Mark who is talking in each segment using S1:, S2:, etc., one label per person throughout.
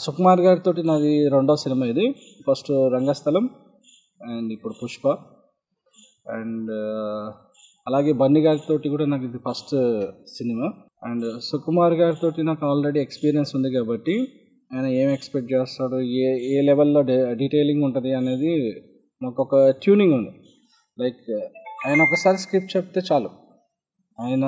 S1: సుకుమార్ గారితో నాది రెండో సినిమా ఇది. ఫస్ట్ రంగస్థలం అండ్ ఇప్పుడు పుష్ప. అండ్ అలాగే బన్నీ గారితో కూడా నాకు ఇది ఫస్ట్ సినిమా. అండ్ సుకుమార్ గారితో నాకు ఆల్రెడీ ఎక్స్పీరియన్స్ ఉంది కాబట్టి ఆయన ఏం ఎక్స్పెక్ట్ చేస్తాడు, ఏ ఏ లెవెల్లో డీటెయిలింగ్ ఉంటుంది అనేది మాకు ఒక ట్యూనింగ్ ఉంది. లైక్ ఆయన ఒకసారి స్క్రిప్ట్ చెప్తే చాలు, ఆయన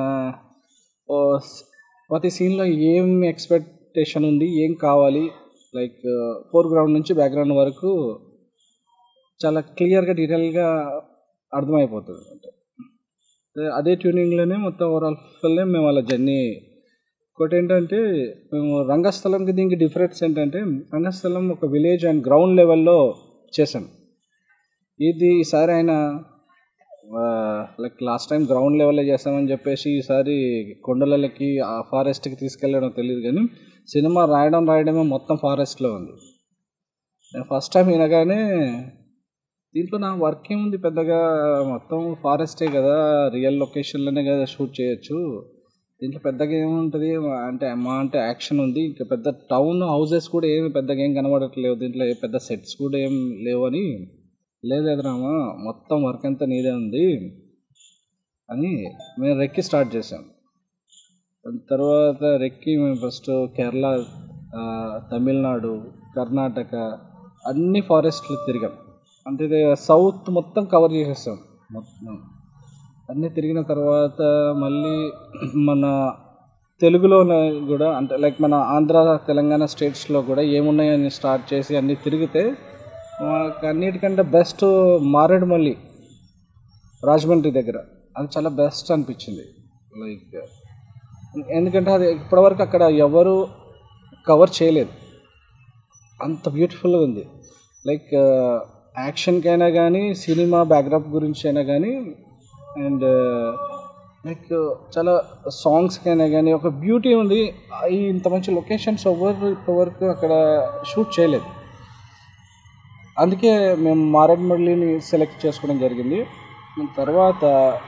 S1: ప్రతి సీన్లో ఏం ఎక్స్పెక్టేషన్ ఉంది, ఏం కావాలి, లైక్ ఫోర్గ్రౌండ్ నుంచి బ్యాక్గ్రౌండ్ వరకు చాలా క్లియర్గా డీటెయిల్గా అర్థమైపోతుంది. అంటే అదే ట్యూనింగ్లోనే మొత్తం ఓవరాల్ ఫిల్మ్ మేము వాళ్ళ జర్నీ. ఇంకోటి ఏంటంటే మేము రంగస్థలంకి దీనికి డిఫరెన్స్ ఏంటంటే రంగస్థలం ఒక విలేజ్ అండ్ గ్రౌండ్ లెవెల్లో చేశాం. ఈసారి ఆయన లైక్ లాస్ట్ టైం గ్రౌండ్ లెవెల్లో చేస్తామని చెప్పేసి ఈసారి కొండలకి ఆ ఫారెస్ట్కి తీసుకెళ్ళడం తెలియదు, కానీ సినిమా రాయడమే మొత్తం ఫారెస్ట్లో ఉంది. నేను ఫస్ట్ టైం వినగానే దీంట్లో నా వర్క్ ఏముంది పెద్దగా, మొత్తం ఫారెస్టే కదా, రియల్ లొకేషన్లోనే కదా షూట్ చేయొచ్చు, దీంట్లో పెద్దగా ఏముంటుంది అంటే యాక్షన్ ఉంది, ఇంకా పెద్ద టౌన్ హౌసెస్ కూడా ఏమి పెద్దగా ఏం కనబడట్లేవు, దీంట్లో పెద్ద సెట్స్ కూడా ఏం లేవు అని. లేదు రామా, మొత్తం వర్క్ అంతా నీదే ఉంది అని మేము రెక్కి స్టార్ట్ చేసాం. తర్వాత రెక్కి మేము ఫస్ట్ కేరళ, తమిళనాడు, కర్ణాటక అన్ని ఫారెస్ట్లు తిరిగాం. అంటే సౌత్ మొత్తం కవర్ చేసేసాం. మొత్తం అన్నీ తిరిగిన తర్వాత మళ్ళీ మన తెలుగులో కూడా అంటే లైక్ మన ఆంధ్ర తెలంగాణ స్టేట్స్లో కూడా ఏమున్నాయని స్టార్ట్ చేసి అన్నీ తిరిగితే మాకు అన్నిటికంటే బెస్ట్ మారేడుమల్లి రాజమండ్రి దగ్గర అది చాలా బెస్ట్ అనిపించింది. లైక్ ఎందుకంటే అది ఇప్పటివరకు అక్కడ ఎవరు కవర్ చేయలేదు, అంత బ్యూటిఫుల్గా ఉంది. లైక్ యాక్షన్కైనా కానీ సినిమా బ్యాక్డ్రాప్ గురించి అయినా కానీ అండ్ లైక్ చాలా సాంగ్స్కైనా కానీ ఒక బ్యూటీ ఉంది. ఇంత మంచి లొకేషన్స్ ఎవరు ఇప్పటివరకు అక్కడ షూట్ చేయలేదు. అందుకే మేము మారేడుమల్లిని సెలెక్ట్ చేసుకోవడం జరిగింది. తర్వాత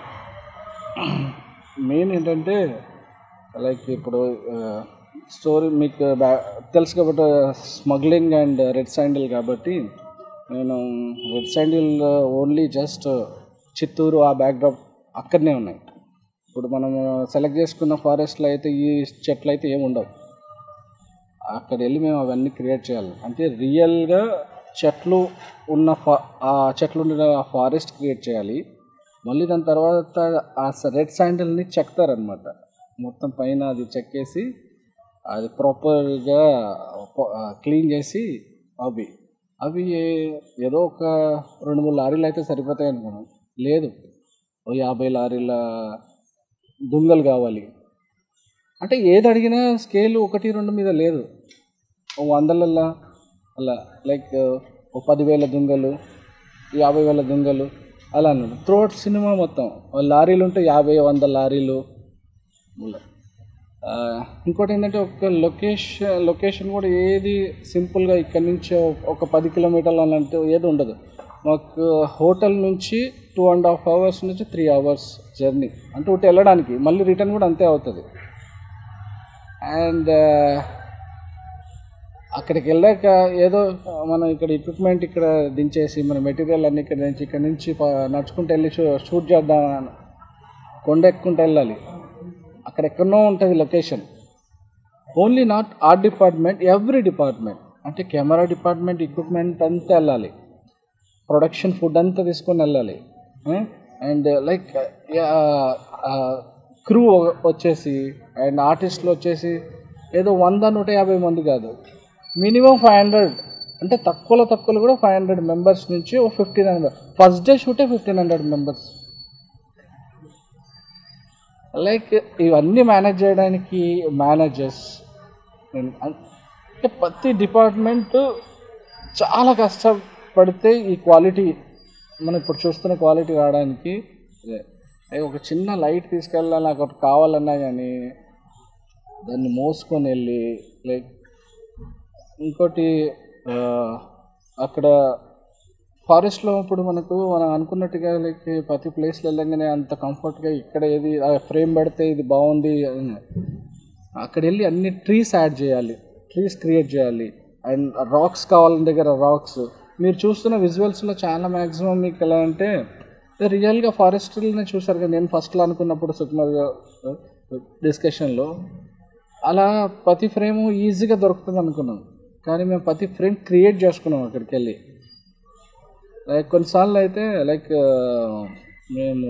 S1: మెయిన్ ఏంటంటే లైక్ ఇప్పుడు స్టోరీ మీకు తెలుసు కాబట్టి స్మగ్లింగ్ అండ్ రెడ్ శాండిల్ కాబట్టి నేను red sandal only just Chittoor ఆ బ్యాక్డ్రాప్ అక్కడనే ఉన్నాయి. ఇప్పుడు మనం సెలెక్ట్ చేసుకున్న ఫారెస్ట్లో అయితే ఈ చెట్లు అయితే ఏమి ఉండవు, అక్కడ వెళ్ళి మేము అవన్నీ క్రియేట్ చేయాలి. అంటే రియల్గా చెట్లు ఉన్న ఆ చెట్లు ఉన్న ఫారెస్ట్ క్రియేట్ చేయాలి. మళ్ళీ దాని తర్వాత ఆ రెడ్ శాండిల్ని చెక్తారనమాట, మొత్తం పైన అది చెక్కేసి అది ప్రాపర్గా క్లీన్ చేసి అవి ఏదో ఒక 2-3 లారీలు అయితే సరిపోతాయి అనుకున్నాం. లేదు, 50 లారీల దుంగలు కావాలి. అంటే ఏది అడిగినా స్కేల్ 1-2 మీద లేదు, 100లలో అలా లైక్ 10,000 దుంగలు, 50,000 దుంగలు అలా అన్నాడు. త్రూఅవుట్ సినిమా మొత్తం లారీలు ఉంటే 50-100 లారీలు. ఇంకోటి ఏంటంటే ఒక లొకేషన్ కూడా ఏది సింపుల్గా ఇక్కడి నుంచి ఒక 10 కిలోమీటర్లు అన్నట్టు ఏది ఉండదు. మాకు హోటల్ నుంచి 2.5 hours నుంచి 3 hours జర్నీ, అంటే ఒకటి వెళ్ళడానికి మళ్ళీ రిటర్న్ కూడా అంతే అవుతుంది. అండ్ అక్కడికి వెళ్ళాక ఏదో మనం ఇక్కడ ఎక్విప్మెంట్ ఇక్కడ దించేసి మన మెటీరియల్ అన్ని ఇక్కడ నుంచి నడుచుకుంటూ వెళ్ళి షూట్ చేద్దాం, కొండ ఎక్కుంటూ వెళ్ళాలి. అక్కడెక్కడో ఉంటుంది location. Only not art department, every department, అంటే కెమెరా డిపార్ట్మెంట్ ఎక్విప్మెంట్ అంతా వెళ్ళాలి, ప్రొడక్షన్ ఫుడ్ అంతా తీసుకొని వెళ్ళాలి. అండ్ లైక్ క్రూ వచ్చేసి అండ్ ఆర్టిస్టులు వచ్చేసి ఏదో 100-150 మంది కాదు, మినిమం 500, అంటే తక్కువలో కూడా 500 మెంబర్స్ నుంచి 1500. ఫస్ట్ డే షూటే 1500 మెంబర్స్. లైక్ ఇవన్నీ మేనేజ్ చేయడానికి మేనేజర్స్, అంటే ప్రతి డిపార్ట్మెంట్ చాలా కష్టపడితే ఈ క్వాలిటీ మనం ఇప్పుడు చూస్తున్న క్వాలిటీ రావడానికి. ఒక చిన్న లైట్ తీసుకెళ్ళాలి, నాకు ఒకటి కావాలన్నా కానీ దాన్ని మోసుకొని వెళ్ళి లైక్ ఇంకోటి అక్కడ ఫారెస్ట్లో ఇప్పుడు మనం అనుకున్నట్టుగా లైక్ ప్రతి ప్లేస్లో వెళ్ళగానే అంత కంఫర్ట్గా ఇక్కడ ఏది ఫ్రేమ్ పెడితే ఇది బాగుంది, అక్కడ వెళ్ళి అన్ని ట్రీస్ యాడ్ చేయాలి, ట్రీస్ క్రియేట్ చేయాలి. అండ్ రాక్స్ కావాలని దగ్గర రాక్స్. మీరు చూస్తున్న విజువల్స్లో చాలా మ్యాక్సిమం మీకు ఎలా అంటే రియల్గా ఫారెస్ట్ని చూసారు కదా. నేను ఫస్ట్లో అనుకున్నప్పుడు సుకుమార్ డిస్కషన్లో అలా ప్రతి ఫ్రేము ఈజీగా దొరుకుతుంది అనుకున్నాం, కానీ మేము ప్రతి ఫ్రేమ్ క్రియేట్ చేసుకున్నాం అక్కడికి వెళ్ళి. లైక్ కొన్నిసార్లు అయితే లైక్ మేము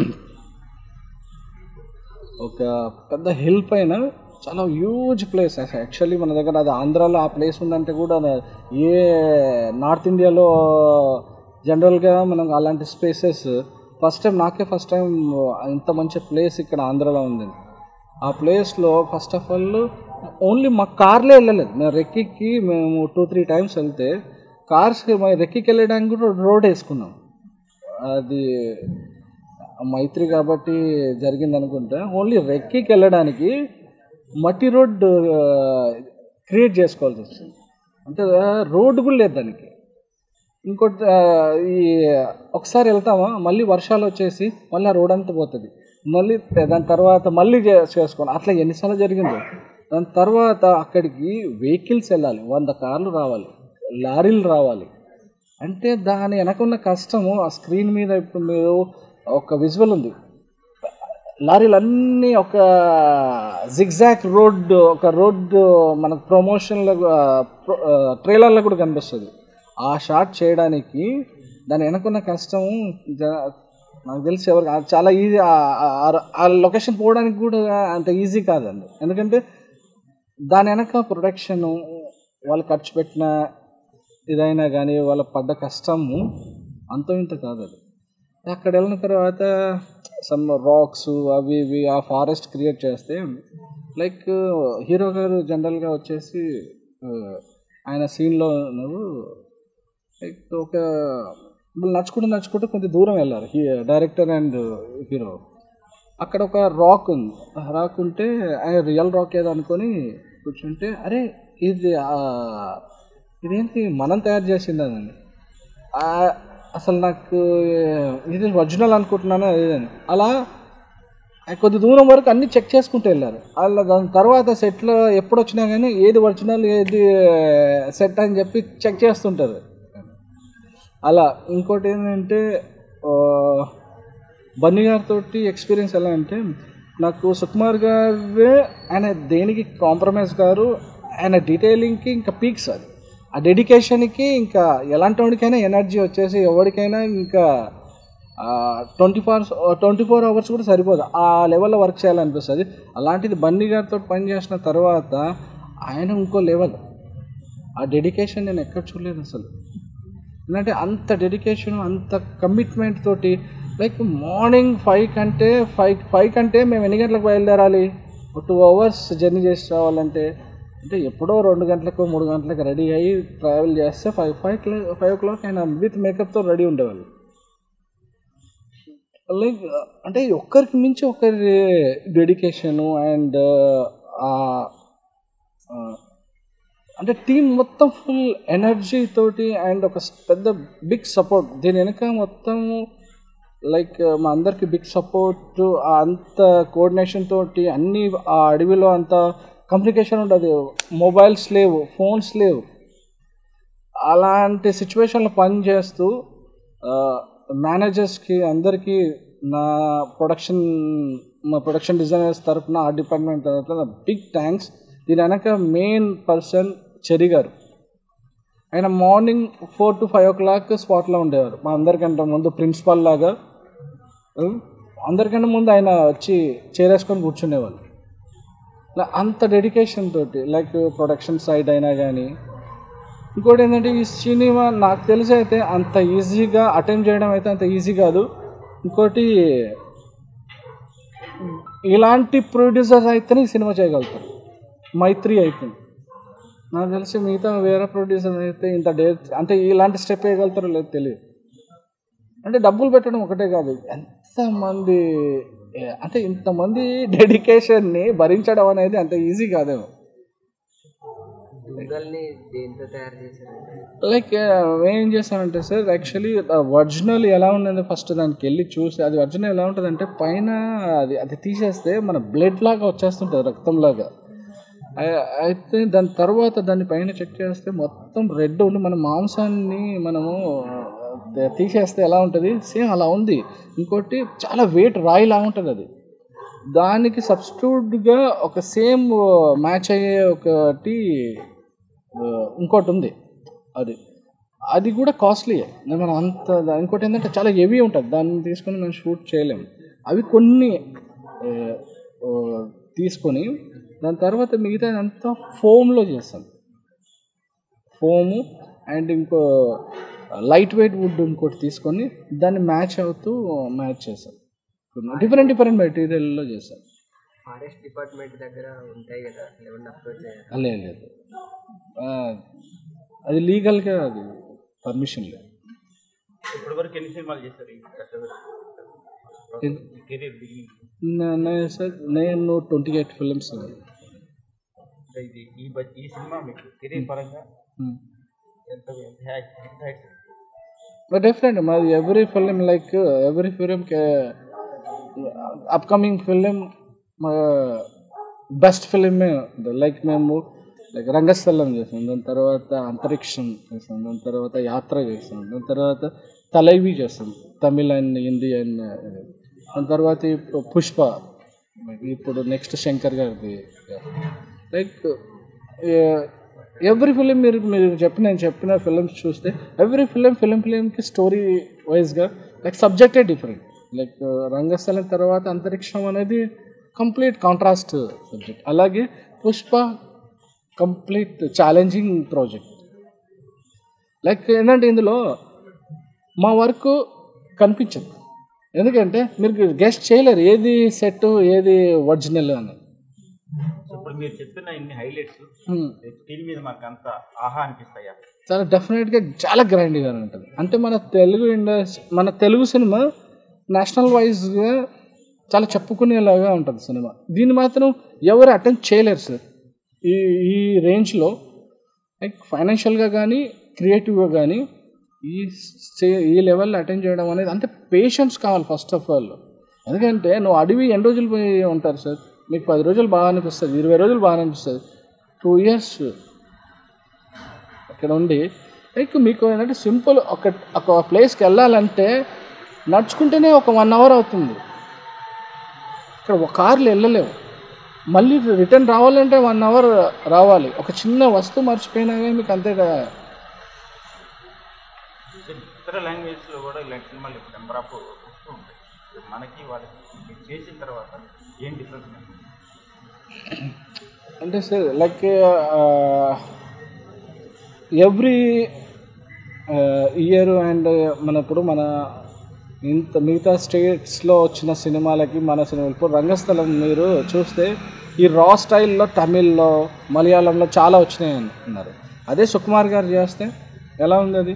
S1: ఒక పెద్ద హిల్ పైన చాలా హ్యూజ్ ప్లేస్ యాక్చువల్లీ మన దగ్గర, అది ఆంధ్రాలో ఆ ప్లేస్ ఉందంటే కూడా ఏ నార్త్ ఇండియాలో జనరల్గా మనం అలాంటి స్పేసెస్ ఫస్ట్ టైం ఇంత మంచి ప్లేస్ ఇక్కడ ఆంధ్రాలో ఉంది. ఆ ప్లేస్లో ఫస్ట్ ఆఫ్ ఆల్ ఓన్లీ మా కార్లే వెళ్ళలేదు, మేము రెక్కికి మేము 2-3 టైమ్స్ వెళ్తే కార్స్ రెక్కికి వెళ్ళడానికి కూడా రోడ్ వేసుకున్నాం. అది మైత్రి కాబట్టి జరిగింది అనుకుంటా. ఓన్లీ రెక్కికి వెళ్ళడానికి మట్టి రోడ్ క్రియేట్ చేసుకోవాల్సి వచ్చింది, అంటే రోడ్డు కూడా లేదు దానికి. ఇంకోటి ఈ ఒకసారి వెళ్తామా మళ్ళీ వర్షాలు వచ్చేసి మళ్ళీ ఆ రోడ్ అంతా పోతుంది, మళ్ళీ దాని తర్వాత మళ్ళీ చేసుకోవాలి. అట్లా ఎన్నిసార్లు జరిగిందో. దాని తర్వాత అక్కడికి వెహికల్స్ వెళ్ళాలి, 100 కార్లు రావాలి, లారీలు రావాలి. అంటే దాని వెనకున్న కష్టము ఆ స్క్రీన్ మీద ఇప్పుడు మీరు ఒక విజువల్ ఉంది, లారీలన్నీ ఒక జిగ్జాక్ రోడ్, ఒక రోడ్డు మనకు ప్రమోషన్లో ట్రైలర్లో కూడా కనిపిస్తుంది. ఆ షాట్ చేయడానికి దాని వెనకున్న కష్టం నాకు తెలిసి ఎవరికి చాలా ఈజీ. ఆ లొకేషన్ పోవడానికి కూడా అంత ఈజీ కాదండి, ఎందుకంటే దాని వెనక ప్రొడక్షను వాళ్ళు ఖర్చు పెట్టిన ఇదైనా కానీ వాళ్ళ పడ్డ కష్టము అంత ఇంత కాదు. అది అక్కడ వెళ్ళిన తర్వాత సమ్ రాక్స్ అవి ఇవి ఆ ఫారెస్ట్ క్రియేట్ చేస్తే లైక్ హీరో గారు జనరల్గా వచ్చేసి ఆయన సీన్లో ఉన్నారు. లైక్ ఒక నడుచుకుంటూ కొంచెం దూరం వెళ్ళారు డైరెక్టర్ అండ్ హీరో. అక్కడ ఒక రాక్ ఉంది, రాక్ ఉంటే ఆయన రియల్ రాక్ ఏదో అనుకొని కూర్చుంటే అరే ఇదేంటి మనం తయారు చేసింది అదండి. అసలు నాకు ఇది ఒరిజినల్ అనుకుంటున్నాను అదేదని. అలా కొద్ది దూరం వరకు అన్నీ చెక్ చేసుకుంటూ వెళ్ళారు. అలా దాని తర్వాత సెట్లో ఎప్పుడు వచ్చినా కానీ ఏది ఒరిజినల్ ఏది సెట్ అని చెప్పి చెక్ చేస్తుంటారు. అలా ఇంకోటి ఏంటంటే బన్నీ గారితో ఎక్స్పీరియన్స్ ఎలా అంటే నాకు సుకుమార్ గారే ఆయన దేనికి కాంప్రమైజ్ గారు, ఆయన డీటెయిలింగ్కి ఇంకా పీక్స్. అది ఆ డెడికేషన్కి ఇంకా ఎలాంటి వాడికైనా ఎనర్జీ వచ్చేసి ఎవరికైనా ఇంకా 24 అవర్స్ కూడా సరిపోదు, ఆ లెవెల్లో వర్క్ చేయాలనిపిస్తుంది. అలాంటిది బన్నీ గారితో పని చేసిన తర్వాత ఆయన ఇంకో లెవెల్. ఆ డెడికేషన్ నేను ఎక్కడ చూడలేదు అసలు. ఎందుకంటే అంత డెడికేషన్ అంత కమిట్మెంట్ తోటి లైక్ మార్నింగ్ 5 కంటే మేము ఎన్ని గంటలకు బయలుదేరాలి, 2 అవర్స్ జర్నీ చేసి రావాలంటే అంటే ఎప్పుడో 2 గంటలకు 3 గంటలకు రెడీ అయ్యి ట్రావెల్ చేస్తే 5 o'clock ఆయన విత్ మేకప్తో రెడీ ఉండేవాళ్ళు. లైక్ అంటే ఒక్కరికి మించి ఒకరి డెడికేషను అండ్ అంటే టీం మొత్తం ఫుల్ ఎనర్జీ తోటి అండ్ ఒక పెద్ద బిగ్ సపోర్ట్ దీని వెనక మొత్తం. లైక్ మా అందరికి బిగ్ సపోర్ట్, అంత కోఆర్డినేషన్ తోటి అన్నీ ఆ అడవిలో అంత కమ్యూనికేషన్ ఉండదు, మొబైల్స్ లేవు, ఫోన్స్ లేవు. అలాంటి సిచ్యువేషన్లో పనిచేస్తూ మేనేజర్స్కి అందరికీ మా ప్రొడక్షన్ డిజైనర్స్ తరఫున ఆ డిపార్ట్మెంట్ తరఫున బిగ్ థ్యాంక్స్. దీని వెనక మెయిన్ పర్సన్ చెరి గారు. ఆయన మార్నింగ్ 4 to 5 o'clock స్పాట్లో ఉండేవారు. మా అందరికంటే ముందు ప్రిన్సిపాల్ లాగా అందరికంటే ముందు ఆయన వచ్చి చేరేసుకొని కూర్చునేవాళ్ళు. అంత డెడికేషన్ తోటి లైక్ ప్రొడక్షన్ సైడ్ అయినా కానీ. ఇంకోటి ఏంటంటే ఈ సినిమా నాకు తెలిసి అయితే అంత ఈజీగా అటెంప్ట్ చేయడం అయితే అంత ఈజీ కాదు. ఇంకోటి ఇలాంటి ప్రొడ్యూసర్స్ అయితేనే ఈ సినిమా చేయగలుగుతారు. మైత్రి అయిపోయింది నాకు తెలిసి, మిగతా వేరే ప్రొడ్యూసర్ అయితే ఇంత అంటే ఇలాంటి స్టెప్ వేయగలుగుతారో లేదు తెలియదు. అంటే డబ్బులు పెట్టడం ఒకటే కాదు, ఎంతమంది అంటే ఇంతమంది డెడికేషన్ని భరించడం అనేది అంత ఈజీ కాదేమో. లైక్ ఏం చేస్తానంటే సార్ యాక్చువల్లీ ఒరిజినల్ ఎలా ఉన్నది ఫస్ట్ దానికి వెళ్ళి చూసి అది ఒరిజినల్ ఎలా ఉంటుంది అంటే పైన అది తీసేస్తే మన బ్లడ్ లాగా వచ్చేస్తుంటుంది, రక్తంలాగా. అయితే దాని తర్వాత దాన్ని పైన చెక్ చేస్తే మొత్తం రెడ్ ఉండి మన మాంసాన్ని మనము తీసేస్తే ఎలా ఉంటుంది సేమ్ అలా ఉంది. ఇంకోటి చాలా వెయిట్ రాయిలా ఉంటుంది అది. దానికి సబ్స్టిట్యూట్గా ఒక సేమ్ మ్యాచ్ అయ్యే ఒకటి ఇంకోటి ఉంది. అది కూడా కాస్ట్లీయే. మనం అంత ఇంకోటి ఏంటంటే చాలా హెవీ ఉంటుంది, దాన్ని తీసుకొని మనం షూట్ చేయలేము. అవి కొన్ని తీసుకొని దాని తర్వాత మిగతా అంతా ఫోమ్లో చేస్తాం. ఫోము అండ్ ఇంకో లైట్ వెయిట్ వుడ్ ఇంకోటి తీసుకొని దాన్ని మ్యాచ్ చేస్తాం. డిఫరెంట్ మెటీరియల్లో చేస్తాం.
S2: ఫారెస్ట్ డిపార్ట్మెంట్ దగ్గర ఉంటాయి కదా,
S1: లేదు అది లీగల్గా అది పర్మిషన్ లేదు.
S3: ఇప్పటివరకు ఎన్ని సినిమాలు చేశారు?
S1: సార్ నేను 28 ఫిల్మ్స్.
S3: ఈ సినిమా మీకు కెరీర్ పరంగా
S1: డిఫరెంట్ మాది. Every film upcoming film best ఫిలిమే. మేము రంగస్థలం చేసాం, దాని తర్వాత అంతరిక్షం చేసాం, దాని తర్వాత యాత్ర చేసాం, దాని తర్వాత తలైవి చేస్తాం, తమిళ్ అండ్ హిందీ అండ్ దాని తర్వాత పుష్ప, ఇప్పుడు నెక్స్ట్ శంకర్ గారిది. ఎవ్రీ ఫిలిం మీరు నేను చెప్పిన ఫిలిమ్స్ చూస్తే ఎవ్రీ ఫిలింకి స్టోరీ వైజ్గా సబ్జెక్టే డిఫరెంట్. రంగస్థలం తర్వాత అంతరిక్షం అనేది కంప్లీట్ కాంట్రాస్ట్ సబ్జెక్ట్. అలాగే పుష్ప కంప్లీట్ ఛాలెంజింగ్ ప్రాజెక్ట్. ఏంటంటే ఇందులో మా వర్క్ కనిపించదు, ఎందుకంటే మీరు గెస్ట్ చేయలేరు ఏది సెట్ ఏది ఒరిజినల్ అని.
S3: ఇప్పుడు మీరు చెప్పిన ఇన్ని హైలైట్స్ స్క్రీన్ మీద మాకు అంత ఆహా అనిపిస్తాయా?
S1: చాలా డెఫినెట్గా చాలా గ్రాండ్గా ఉంటుంది. అంటే మన తెలుగు సినిమా నేషనల్ వైజ్గా చాలా చెప్పుకునేలాగా ఉంటుంది సినిమా. దీన్ని మాత్రం ఎవరు అటెంప్ట్ చేయలేరు సార్. ఈ రేంజ్లో ఫైనాన్షియల్గా కానీ క్రియేటివ్గా కానీ ఈ లెవెల్లో అటెండ్ చేయడం అనేది అంటే పేషెన్స్ కావాలి ఫస్ట్ ఆఫ్ ఆల్. ఎందుకంటే నువ్వు అడవి ఎన్ని రోజులు పోయి ఉంటారు సార్, మీకు 10 రోజులు బాగా అనిపిస్తుంది, 20 రోజులు బాగా అనిపిస్తుంది, 2 years అక్కడ ఉండి మీకు ఏంటంటే సింపుల్ ఒక ప్లేస్కి వెళ్ళాలంటే నడుచుకుంటేనే ఒక 1 hour అవుతుంది. ఇక్కడ ఒక కార్లు వెళ్ళలేవు, మళ్ళీ రిటర్న్ రావాలంటే 1 hour రావాలి. ఒక చిన్న వస్తువు మర్చిపోయినా కానీ మీకు అంతే.
S3: ఇతర లాంగ్వేజ్లో కూడా ఇలాంటి సినిమాలు నెంబర్ ఆఫ్ వస్తూ ఉంటాయి. మనకి వాళ్ళకి చేసిన తర్వాత ఏం డిఫరెన్స్
S1: అంటే సార్ ఎవ్రీ ఇయర్ అండ్ మన మిగతా స్టేట్స్లో వచ్చిన సినిమాలకి మన సినిమాలు ఇప్పుడు రంగస్థలం మీరు చూస్తే ఈ రా స్టైల్లో తమిళ్లో మలయాళంలో చాలా వచ్చినాయి అన్నారు. అదే సుకుమార్ గారు చేస్తే ఎలా ఉంది అది?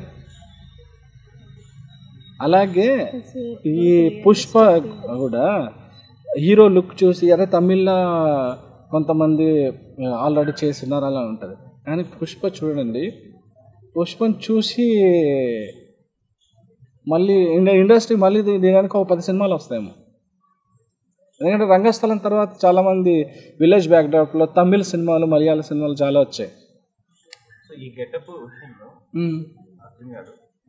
S1: అలాగే ఈ పుష్ప కూడా హీరో లుక్ చూసి అదే తమిళ్లో కొంతమంది ఆల్రెడీ చేస్తున్నారు అలా ఉంటుంది. కానీ పుష్ప చూడండి, పుష్పని చూసి మళ్ళీ ఇండస్ట్రీ మళ్ళీ దీనికి ఒక 10 సినిమాలు వస్తాయేమో. ఎందుకంటే రంగస్థలం తర్వాత చాలామంది విలేజ్ బ్యాక్డ్రాప్లో తమిళ సినిమాలు మలయాళ సినిమాలు చాలా వచ్చాయి.
S3: సో ఈ గెటప్ విషయంలో అర్జున్ గారు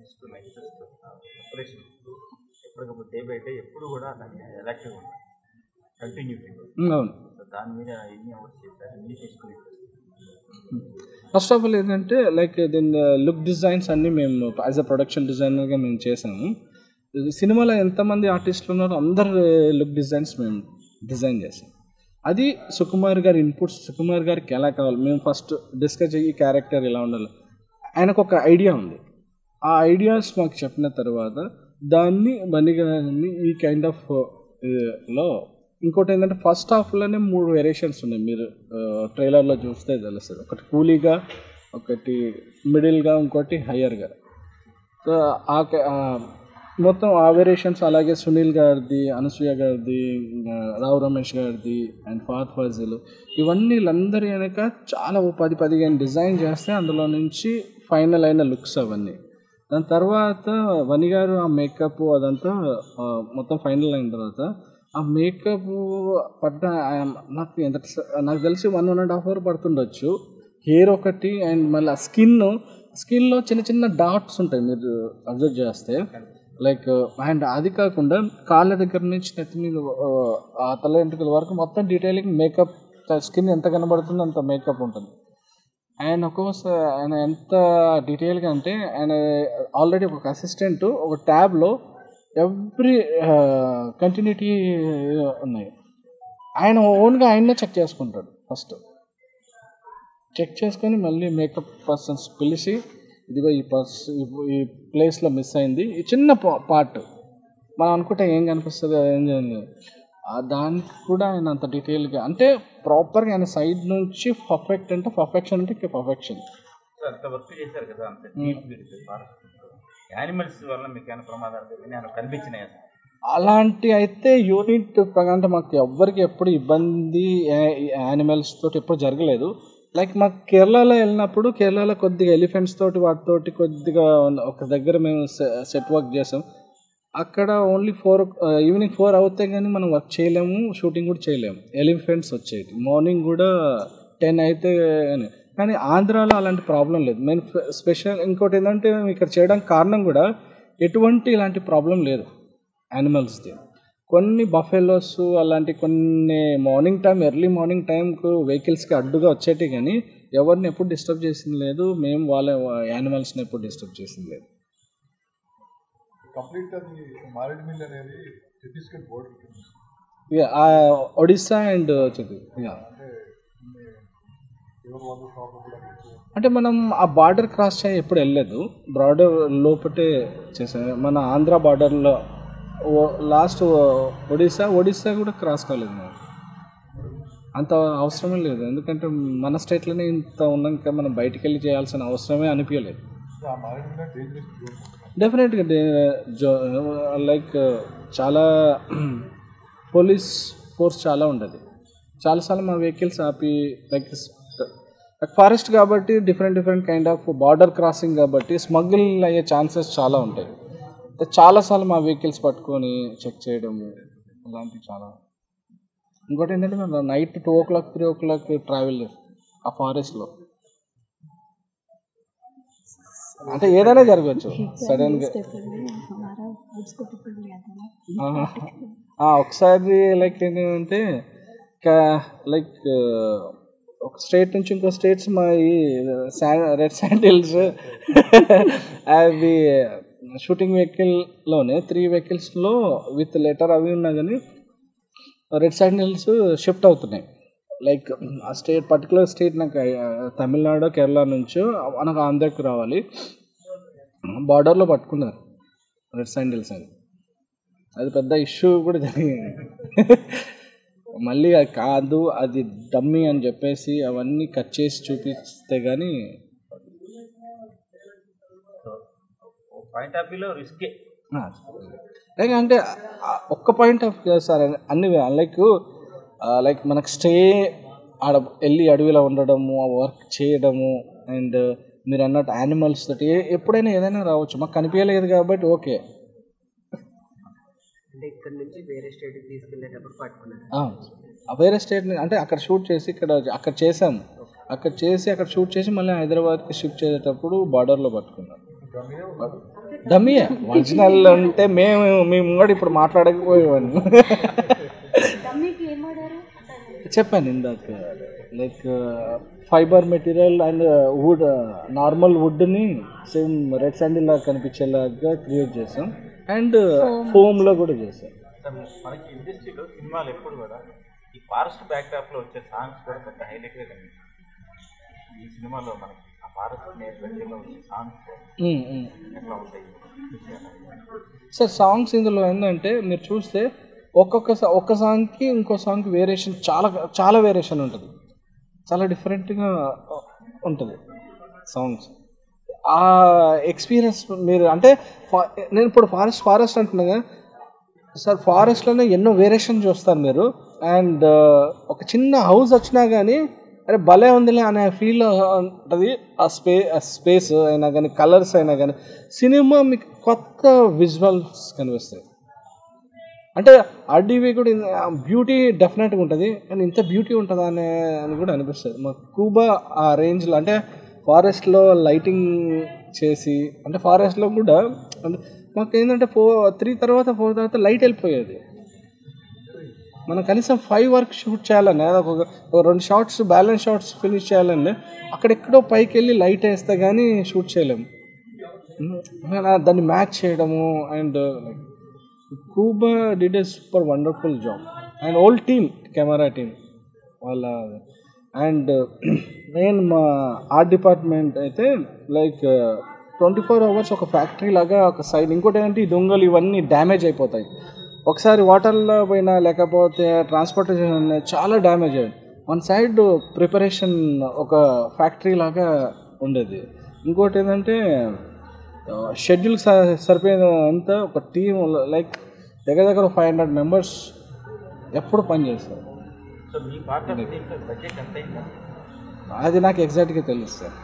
S3: ఎప్పటికప్పుడు డే బై డే ఎప్పుడు కూడా దాన్ని ఎలాక్టివ్గా ఉంటుంది, కంటిన్యూటీగా.
S1: అవును,
S3: దాని మీద ఎన్ని అవర్స్ చేస్తారు, ఎన్ని తీసుకుని?
S1: ఫస్ట్ ఆఫ్ ఆల్ ఏంటంటే దీని లుక్ డిజైన్స్ అన్నీ మేము యాజ్ అ ప్రొడక్షన్ డిజైనర్గా మేము చేసాము. సినిమాలో ఎంతమంది ఆర్టిస్టులు ఉన్నారో అందరు లుక్ డిజైన్స్ మేము డిజైన్ చేసాం. అది సుకుమార్ గారి ఇన్పుట్స్, సుకుమార్ గారికి ఎలా కావాలి మేము ఫస్ట్ డిస్కస్ చేయి, ఈ క్యారెక్టర్ ఎలా ఉండాలి. ఆయనకు ఒక ఐడియా ఉంది, ఆ ఐడియాస్ మాకు చెప్పిన తర్వాత దాన్ని బన్నీగారిని ఈ కైండ్ ఆఫ్ లో. ఇంకోటి ఏంటంటే ఫస్ట్ హాఫ్లోనే 3 వేరియేషన్స్ ఉన్నాయి, మీరు ట్రైలర్లో చూస్తే తెలుస్తుంది. ఒకటి కూలీగా, ఒకటి మిడిల్గా, ఇంకోటి హయ్యర్గా. సో మొత్తం ఆ వేరియేషన్స్. అలాగే సునీల్ గారిది, అనసూయ గారిది, రావు రమేష్ గారిది అండ్ ఫహద్ ఫాజిల్, ఇవన్నీ వీళ్ళందరి వెనక చాలా 10-15 డిజైన్ చేస్తే అందులో నుంచి ఫైనల్ అయిన లుక్స్ అవన్నీ. దాని తర్వాత వని గారు ఆ మేకప్ అదంతా మొత్తం ఫైనల్ అయిన తర్వాత ఆ మేకప్ పడ్డ నాకు ఎంత నాకు తెలిసి 1.5 hour పడుతుండొచ్చు. హెయిర్ ఒకటి అండ్ మళ్ళీ స్కిన్లో చిన్న చిన్న డాట్స్ ఉంటాయి మీరు అబ్జర్వ్ చేస్తే. లైక్ అండ్ అది కాకుండా కాళ్ళ దగ్గర నుంచి నెత్తి మీద ఆ తల వెంట్రుకల వరకు మొత్తం డీటెయిలింగ్ మేకప్. స్కిన్ ఎంత కనబడుతుందో అంత మేకప్ ఉంటుంది. ఆయన ఒక్కోసారి ఆయన ఎంత డీటెయిల్గా అంటే ఆయన ఆల్రెడీ ఒక అసిస్టెంట్ ఒక ట్యాబ్లో ఎవ్రీ కంటిన్యూటీ ఉన్నాయి. ఆయన ఓన్గా ఆయన్నే చెక్ చేసుకుంటాడు. ఫస్ట్ చెక్ చేసుకొని మళ్ళీ మేకప్ పర్సన్స్ పిలిచి ఇదిగో ఈ ప్లేస్లో మిస్ అయింది, ఈ చిన్న పార్ట్ మనం అనుకుంటే ఏం కనిపిస్తుంది ఏం చేయండి దానికి కూడా ఆయన అంత డీటెయిల్గా అంటే ప్రాపర్గా ఆయన సైడ్ నుంచి పర్ఫెక్ట్ అంటే పర్ఫెక్షన్ అంటే పర్ఫెక్షన్.
S3: అంత వర్క్ చేశారు కదా, అంత యానిమల్స్ వల్ల మీకు ఏమైనా ప్రమాదాలు కనిపించినాయి?
S1: అలాంటి అయితే యూనిట్ అంటే మాకు ఎవ్వరికి ఎప్పుడు ఇబ్బంది యానిమల్స్ తోటి ఎప్పుడు జరగలేదు. లైక్ మాకు కేరళలో వెళ్ళినప్పుడు కేరళలో కొద్దిగా ఎలిఫెంట్స్ తోటి వాటితోటి కొద్దిగా ఒక దగ్గర మేము సెట్ వర్క్ చేసాం. అక్కడ ఓన్లీ ఈవినింగ్ 4 అవుతే కానీ మనం వర్క్ చేయలేము, షూటింగ్ కూడా చేయలేము. ఎలిఫెంట్స్ వచ్చేది మార్నింగ్ కూడా 10 అయితే కానీ ఆంధ్రాలో అలాంటి ప్రాబ్లం లేదు. మెయిన్ స్పెషల్ ఇంకోటి ఏంటంటే ఇక్కడ చేయడానికి కారణం కూడా ఎటువంటి ఇలాంటి ప్రాబ్లం లేదు యానిమల్స్ది. కొన్ని బఫెలోస్ అలాంటి కొన్ని ఎర్లీ మార్నింగ్ టైంకు వెహికల్స్కి అడ్డుగా వచ్చేటి కానీ ఎవరిని ఎప్పుడు డిస్టర్బ్ చేసింది లేదు. మేము వాళ్ళ యానిమల్స్ని ఎప్పుడు డిస్టర్బ్ చేసింది లేదు. ఒడిస్సా అండ్ అంటే మనం ఆ బార్డర్ క్రాస్ చేయ ఎప్పుడు వెళ్ళలేదు. బార్డర్ లోపటే చేసాం. మన ఆంధ్ర బార్డర్లో లాస్ట్ ఒడిస్సా కూడా క్రాస్ కాలేదు. మనం అంత అవసరమే లేదు, ఎందుకంటే మన స్టేట్లోనే ఇంత ఉన్నాక మనం బయటికి వెళ్ళి చేయాల్సిన అవసరమే అనిపించలేదు. డెఫినెట్గా లైక్ చాలా పోలీస్ ఫోర్స్ చాలా ఉండదు. చాలాసార్లు మా వెహికల్స్ ఆపి లైక్ ఫారెస్ట్ కాబట్టి different kind of border crossing కాబట్టి స్మగ్లింగ్ అయ్యే ఛాన్సెస్ చాలా ఉంటాయి. చాలాసార్లు మా వెహికల్స్ పట్టుకొని చెక్ చేయడం అలాంటివి చాలా. ఇంకోటి ఏంటంటే మేము నైట్ 2 o'clock 3 o'clock ట్రావెల్ చేస్తాం ఆ ఫారెస్ట్లో. అంటే ఏదైనా జరగవచ్చు సడన్గా. ఒకసారి లైక్ ఏంటంటే లైక్ ఒక స్టేట్ నుంచి ఇంకో స్టేట్స్ మా ఈ రెడ్ శాండిల్స్ అవి షూటింగ్ వెహికల్లోనే 3 vehiclesలో విత్ లెటర్ అవి ఉన్నా కానీ రెడ్ శాండిల్స్ షిఫ్ట్ అవుతున్నాయి. లైక్ ఆ పర్టికులర్ స్టేట్ నాకు తమిళనాడు కేరళ నుంచో మనకు ఆంధ్రాకి రావాలి. బార్డర్లో పట్టుకున్నారు రెడ్ శాండిల్స్ అని. అది పెద్ద ఇష్యూ కూడా జరిగింది. మళ్ళీ అది కాదు అది డమ్మీ అని చెప్పేసి అవన్నీ కట్ చేసి చూపిస్తే కానీ
S3: పాయింట్ ఆఫ్ వ్యూలో రిస్కే.
S1: లైక్ అంటే ఒక్క పాయింట్ ఆఫ్ వ్యూ సార్ అన్ని లైక్ మనకు స్టే ఆడ వెళ్ళి అడవిలో ఉండడము, ఆ వర్క్ చేయడము అండ్ మీరు అన్నట్టు యానిమల్స్ తోటి ఎప్పుడైనా ఏదైనా రావచ్చు. మాకు కనిపించలేదు కాబట్టి ఓకే.
S2: అంటే ఇక్కడ నుంచి వేరే స్టేట్కి తీసుకెళ్ళేటప్పుడు పట్టుకున్నాను.
S1: వేరే స్టేట్ అంటే అక్కడ షూట్ చేసి అక్కడ చేసాము. అక్కడ షూట్ చేసి మళ్ళీ హైదరాబాద్కి షిఫ్ట్ చేసేటప్పుడు బార్డర్లో పట్టుకున్నాం. డమ్మీయే ఒరిజినల్ అంటే మేము కూడా ఇప్పుడు మాట్లాడకపోయేవాడిని. చెప్పాను ఇందాక like fiber material and wood, normal వుడ్ని సేమ్ రెడ్ శాండిల్ లాగా కనిపించేలాగా క్రియేట్ చేసాం అండ్ ఫోమ్లో కూడా చేసాం.
S3: మనకి ఇండస్ట్రీలో సినిమాలు ఎప్పుడు కూడా ఈ ఫారెస్ట్ బ్యాక్డ్రాప్లో వచ్చే సాంగ్స్ కూడా పెద్ద హైలైట్గా కనిపిస్తుంది. ఈ సినిమాలో మనకి ఆ ఫారెస్ట్ నేపథ్యంలో వచ్చే సాంగ్స్ ఎట్లా ఉంటాయి
S1: సార్? సాంగ్స్ ఇందులో ఏంటంటే మీరు చూస్తే ఒక్క సాంగ్కి ఇంకో సాంగ్కి వేరియేషన్ చాలా వేరియేషన్ ఉంటుంది. చాలా డిఫరెంట్గా ఉంటుంది సాంగ్స్. ఆ ఎక్స్పీరియన్స్ మీరు అంటే నేను ఇప్పుడు ఫారెస్ట్ అంటున్నాగా సార్, ఫారెస్ట్లోనే ఎన్నో వేరియేషన్ చూస్తారు మీరు. అండ్ ఒక చిన్న హౌస్ వచ్చినా కానీ అరే భలే ఉందిలే అనే ఫీల్ ఉంటుంది. ఆ స్పేస్ అయినా కానీ కలర్స్ అయినా కానీ సినిమా మీకు కొత్త విజువల్స్ కనిపిస్తాయి. అంటే ఆర్డీవీ కూడా బ్యూటీ డెఫినెట్గా ఉంటుంది, కానీ ఇంత బ్యూటీ ఉంటుందా అని కూడా అనిపిస్తుంది. మాకు కూబా ఆ రేంజ్లో అంటే ఫారెస్ట్లో లైటింగ్ చేసి, అంటే ఫారెస్ట్లో కూడా అంటే మాకు ఏంటంటే 3 తర్వాత 4 తర్వాత లైట్ వెళ్ళిపోయేది. మనం కనీసం 5 వరకు షూట్ చేయాలని, ఒక 2 షార్ట్స్ బ్యాలెన్స్ షార్ట్స్ ఫినిష్ చేయాలండి, అక్కడెక్కడో పైకి వెళ్ళి లైట్ వేస్తే కానీ షూట్ చేయలేము. దాన్ని మ్యాచ్ చేయడము and Kuba did a super wonderful job and old team, camera team వాళ్ళ. అండ్ మెయిన్ మా ఆర్ట్ డిపార్ట్మెంట్ అయితే లైక్ 24 hours ఒక ఫ్యాక్టరీ లాగా ఒక సైడ్. ఇంకోటి ఏంటంటే ఈ దొంగలు ఇవన్నీ డ్యామేజ్ అయిపోతాయి ఒకసారి వాటర్లో పోయినా, లేకపోతే ట్రాన్స్పోర్టేషన్ చాలా డ్యామేజ్ అయ్యింది. వన్ సైడ్ ప్రిపరేషన్ ఒక ఫ్యాక్టరీ లాగా ఉండేది. ఇంకోటి ఏంటంటే షెడ్యూల్ సరిపోయినంత ఒక టీం లైక్ దగ్గర 500 members ఎప్పుడు పనిచేస్తారు.
S3: సో మీ పార్ట్ ఆఫ్ దీంట్లో బడ్జెట్ ఎంత అయిందా?
S1: అది నాకు ఎగ్జాక్ట్గా తెలుసు సార్.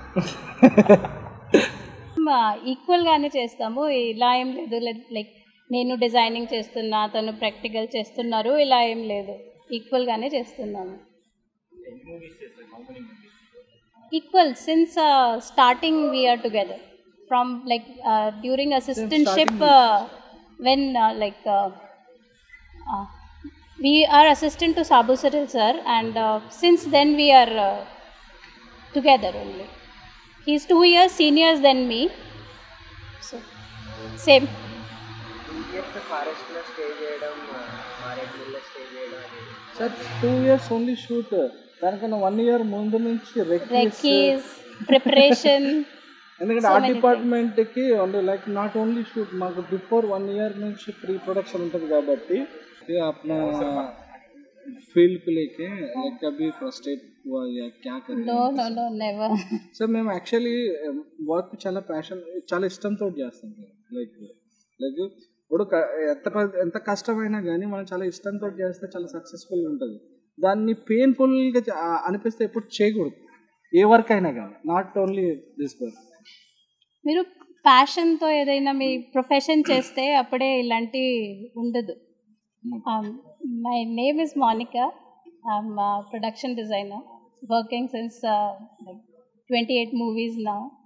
S4: ఈక్వల్గానే చేస్తాము, ఇలా ఏం లేదు. లైక్ నేను డిజైనింగ్ చేస్తున్నా, తను ప్రాక్టికల్ చేస్తున్నారు, ఇలా ఏం లేదు, ఈక్వల్గానే చేస్తున్నాము. Equal since starting we are together from like during assistantship when we are assistant to Sabu Cyril sir, and since then we are together only. He's 2 years seniors than me, so same.
S2: Years ఫారెస్ట్లో stay చేయడం, మారేడుమిల్లో stay చేయడం
S1: sir 2 years only shoot, దానికన్నా 1 year ముందు నుంచి
S4: recce's preparation.
S1: ఎందుకంటే ఆ డిపార్ట్మెంట్కి లైక్ నాట్ ఓన్లీ షూట్, మాకు బిఫోర్ 1 year నుంచి ప్రీ ప్రొడక్షన్ ఉంటుంది కాబట్టి अपना फील्ड को लेके लाइक कभी फ्रस्ट्रेट हुआ या क्या कर रहे हैं?
S4: No, never.
S1: సో మేము యాక్చువల్లీ వర్క్ చాలా చాలా ఇష్టంతో చేస్తాం. లైక్ ఇప్పుడు ఎంత కష్టమైనా కానీ మనం చాలా ఇష్టంతో చేస్తే చాలా సక్సెస్ఫుల్గా ఉంటుంది. దాన్ని పెయిన్ఫుల్గా అనిపిస్తే ఎప్పుడు చేయకూడదు, ఏ వర్క్ అయినా కానీ, నాట్ ఓన్లీ దిస్ వర్క్.
S4: మీరు ప్యాషన్తో ఏదైనా మీ ప్రొఫెషన్ చేస్తే అప్పుడే ఇలాంటి ఉండదు. My name is Monica. I'm a production designer, working since like 28 movies now.